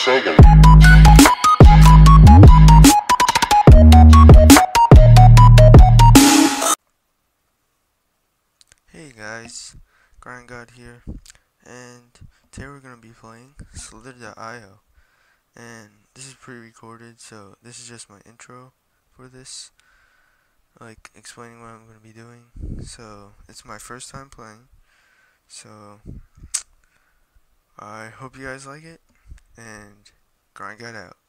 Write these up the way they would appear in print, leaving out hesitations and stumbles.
Sagan. Hey guys, Grind God here, and today we're gonna be playing Slither.io, and this is pre-recorded, so this is just my intro for this, like explaining what I'm gonna be doing. So it's my first time playing, so I hope you guys like it, and Grind God out.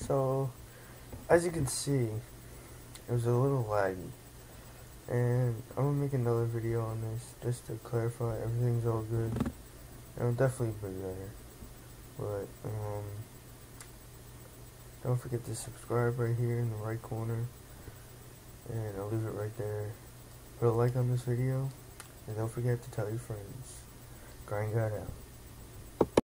So, as you can see, it was a little laggy. And I'm gonna make another video on this just to clarify everything's all good. And it'll definitely be better. But, don't forget to subscribe right here in the right corner. And I'll leave it right there. Put a like on this video. And don't forget to tell your friends. Grind God out.